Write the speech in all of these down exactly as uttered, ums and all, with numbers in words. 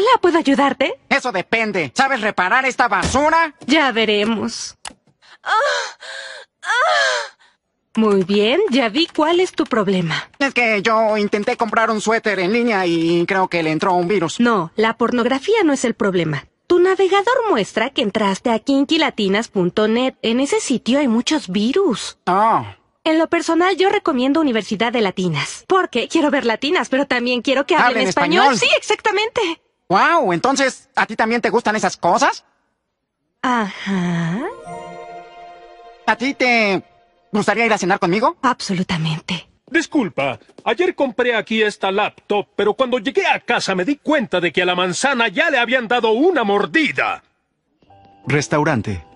Hola, ¿puedo ayudarte? Eso depende. ¿Sabes reparar esta basura? Ya veremos. Muy bien, ya vi cuál es tu problema. Es que yo intenté comprar un suéter en línea y creo que le entró un virus. No, la pornografía no es el problema. Tu navegador muestra que entraste a kinky latinas punto net. En ese sitio hay muchos virus. Oh. En lo personal, yo recomiendo Universidad de Latinas. Porque quiero ver latinas, pero también quiero que hablen, ¿Hablen español. español? Sí, exactamente. Wow, entonces, ¿a ti también te gustan esas cosas? Ajá. ¿A ti te gustaría ir a cenar conmigo? Absolutamente. Disculpa, ayer compré aquí esta laptop, pero cuando llegué a casa me di cuenta de que a la manzana ya le habían dado una mordida. Restaurante.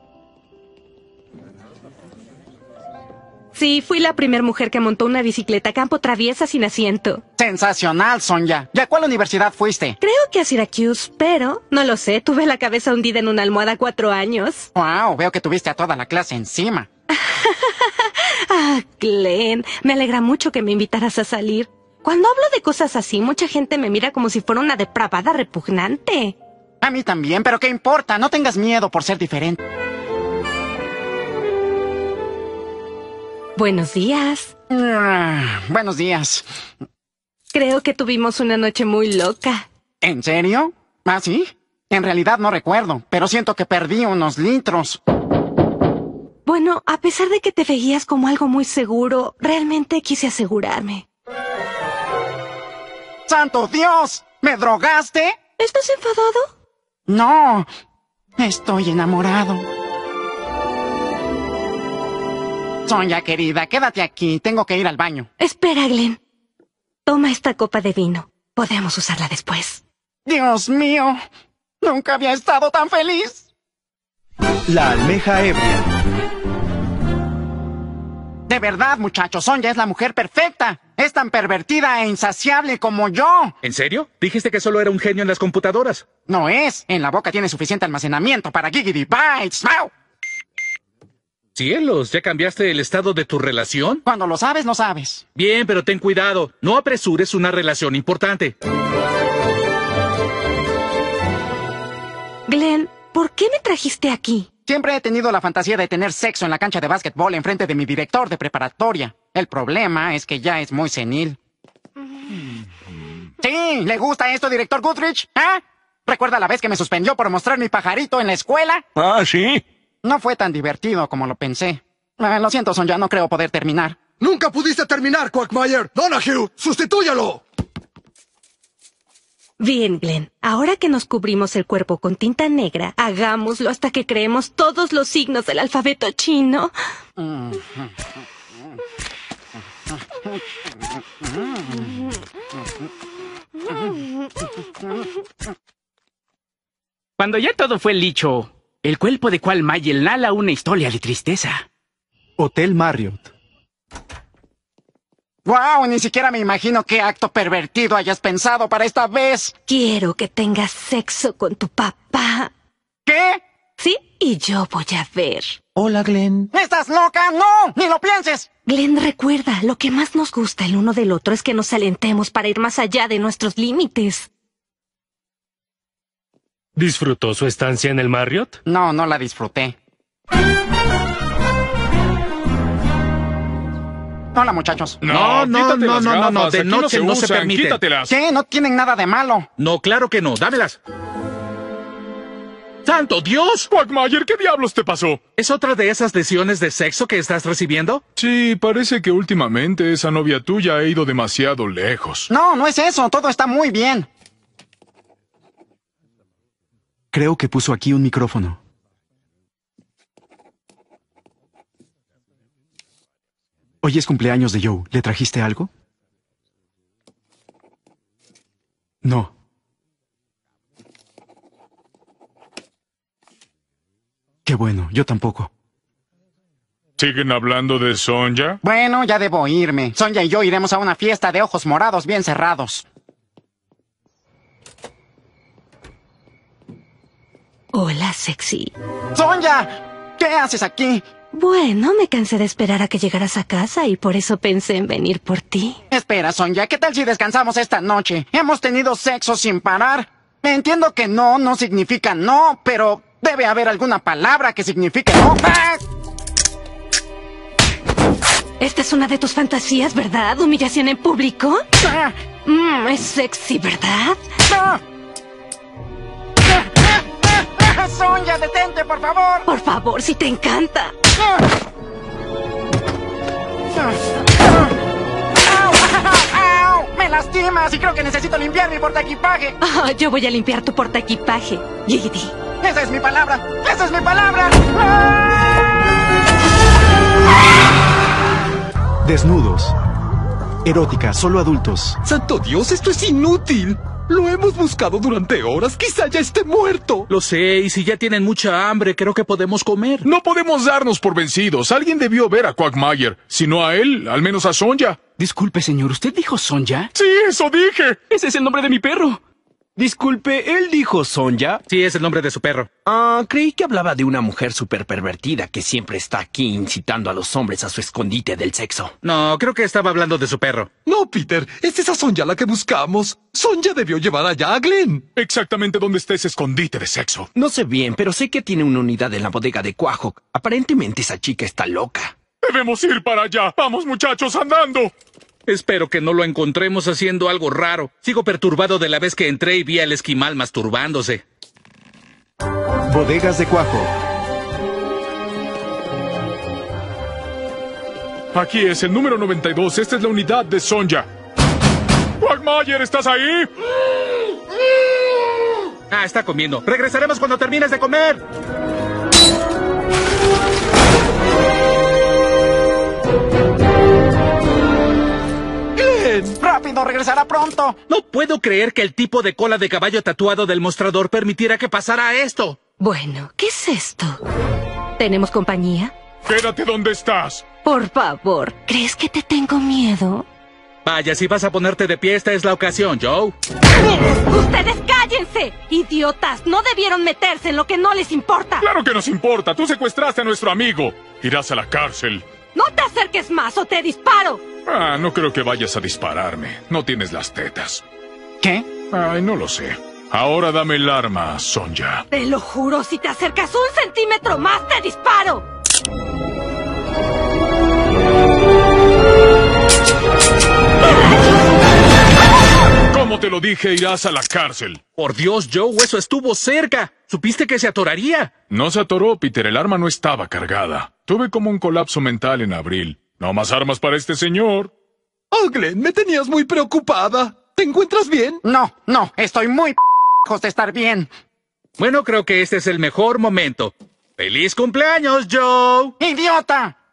Sí, fui la primera mujer que montó una bicicleta campo traviesa sin asiento. Sensacional, Sonja. ¿Y a cuál universidad fuiste? Creo que a Syracuse, pero no lo sé. Tuve la cabeza hundida en una almohada cuatro años. Wow, veo que tuviste a toda la clase encima. Ah, Glenn, me alegra mucho que me invitaras a salir. Cuando hablo de cosas así, mucha gente me mira como si fuera una depravada repugnante. A mí también, pero ¿qué importa? No tengas miedo por ser diferente. Buenos días. Ah, buenos días. Creo que tuvimos una noche muy loca. ¿En serio? ¿Ah, sí? En realidad no recuerdo, pero siento que perdí unos litros. Bueno, a pesar de que te veías como algo muy seguro, realmente quise asegurarme. ¡Santo Dios! ¿Me drogaste? ¿Estás enfadado? No, estoy enamorado. Sonja, querida, quédate aquí. Tengo que ir al baño. Espera, Glenn. Toma esta copa de vino. Podemos usarla después. Dios mío, nunca había estado tan feliz. La almeja ebria. De verdad, muchachos, Sonja es la mujer perfecta. Es tan pervertida e insaciable como yo. ¿En serio? Dijiste que solo era un genio en las computadoras. No es. En la boca tiene suficiente almacenamiento para Giggity Bytes. ¡Au! Cielos, ¿ya cambiaste el estado de tu relación? Cuando lo sabes, no sabes. Bien, pero ten cuidado. No apresures una relación importante. Glenn, ¿por qué me trajiste aquí? Siempre he tenido la fantasía de tener sexo en la cancha de básquetbol enfrente de mi director de preparatoria. El problema es que ya es muy senil. Sí, ¿le gusta esto, director Goodrich? ¿Ah? ¿Recuerda la vez que me suspendió por mostrar mi pajarito en la escuela? Ah, sí. No fue tan divertido como lo pensé. Ah, lo siento, Sonja, no creo poder terminar. ¡Nunca pudiste terminar, Quagmire! ¡Donahue, sustitúyalo! Bien, Glenn. Ahora que nos cubrimos el cuerpo con tinta negra, hagámoslo hasta que creemos todos los signos del alfabeto chino. Cuando ya todo fue licho, el cuerpo de cual Mayel nala una historia de tristeza. Hotel Marriott. ¡Wow! Ni siquiera me imagino qué acto pervertido hayas pensado para esta vez. Quiero que tengas sexo con tu papá. ¿Qué? Sí, y yo voy a ver. Hola, Glenn. ¿Estás loca? ¡No! ¡Ni lo pienses! Glenn, recuerda, lo que más nos gusta el uno del otro es que nos alentemos para ir más allá de nuestros límites. ¿Disfrutó su estancia en el Marriott? No, no la disfruté. Hola, muchachos. No, no, quítate no, las no, no, no, gafas, de aquí noche no se usan, permite. Quítatelas. ¿Qué? No tienen nada de malo. No, claro que no, dámelas. ¡Santo Dios! Quagmire, ¿qué diablos te pasó? ¿Es otra de esas lesiones de sexo que estás recibiendo? Sí, parece que últimamente esa novia tuya ha ido demasiado lejos. No, no es eso. Todo está muy bien. Creo que puso aquí un micrófono. Hoy es cumpleaños de Joe. ¿Le trajiste algo? No. Qué bueno, yo tampoco. ¿Siguen hablando de Sonja? Bueno, ya debo irme. Sonja y yo iremos a una fiesta de ojos morados bien cerrados. Hola, sexy. ¡Sonja! ¿Qué haces aquí? Bueno, me cansé de esperar a que llegaras a casa y por eso pensé en venir por ti. Espera, Sonja, ¿qué tal si descansamos esta noche? Hemos tenido sexo sin parar. Entiendo que no no significa no, pero debe haber alguna palabra que signifique no. ¡Ah! Esta es una de tus fantasías, ¿verdad? ¿Humillación en público? ¡Ah! Mmm, es sexy, ¿verdad? ¡Ah! Sonja, detente, por favor. Por favor, si te encanta. ¡Ah! ¡Ah! ¡Au! ¡Au! ¡Au! ¡Me lastimas y creo que necesito limpiar mi portaequipaje! Ah, yo voy a limpiar tu portaequipaje, Giddy. ¡Esa es mi palabra! ¡Esa es mi palabra! Desnudos. Erótica, solo adultos. ¡Santo Dios, esto es inútil! Lo hemos buscado durante horas. Quizá ya esté muerto. Lo sé, y si ya tienen mucha hambre, creo que podemos comer. No podemos darnos por vencidos. Alguien debió ver a Quagmire. Si no a él, al menos a Sonja. Disculpe, señor, ¿usted dijo Sonja? Sí, eso dije. Ese es el nombre de mi perro. Disculpe, ¿él dijo Sonja? Sí, es el nombre de su perro. Ah, creí que hablaba de una mujer súper pervertida que siempre está aquí incitando a los hombres a su escondite del sexo. No, creo que estaba hablando de su perro. No, Peter, es esa Sonja la que buscamos. Sonja debió llevar allá a Glenn. Exactamente dónde está ese escondite de sexo. No sé bien, pero sé que tiene una unidad en la bodega de Quahog. Aparentemente esa chica está loca. Debemos ir para allá. Vamos, muchachos, andando. Espero que no lo encontremos haciendo algo raro. Sigo perturbado de la vez que entré y vi al esquimal masturbándose. Bodegas de Quahog. Aquí es el número noventa y dos. Esta es la unidad de Sonja. Quagmire, ¿estás ahí? Ah, está comiendo. Regresaremos cuando termines de comer. ¡Rápido! ¡Regresará pronto! No puedo creer que el tipo de cola de caballo tatuado del mostrador permitiera que pasara esto. Bueno, ¿qué es esto? ¿Tenemos compañía? Quédate donde estás. Por favor, ¿crees que te tengo miedo? Vaya, si vas a ponerte de pie, esta es la ocasión, Joe. ¡Ustedes cállense! ¡Idiotas! No debieron meterse en lo que no les importa. Claro que nos importa. Tú secuestraste a nuestro amigo. Irás a la cárcel. ¡No te acerques más o te disparo! Ah, no creo que vayas a dispararme. No tienes las tetas. ¿Qué? Ay, no lo sé. Ahora dame el arma, Sonja. Te lo juro, si te acercas un centímetro más, te disparo. Como te lo dije, irás a la cárcel. Por Dios, Joe, eso estuvo cerca. ¿Supiste que se atoraría? No se atoró, Peter. El arma no estaba cargada. Tuve como un colapso mental en abril. No más armas para este señor. Oh, Glenn, me tenías muy preocupada. ¿Te encuentras bien? No, no, estoy muy p de estar bien. Bueno, creo que este es el mejor momento. ¡Feliz cumpleaños, Joe! ¡Idiota!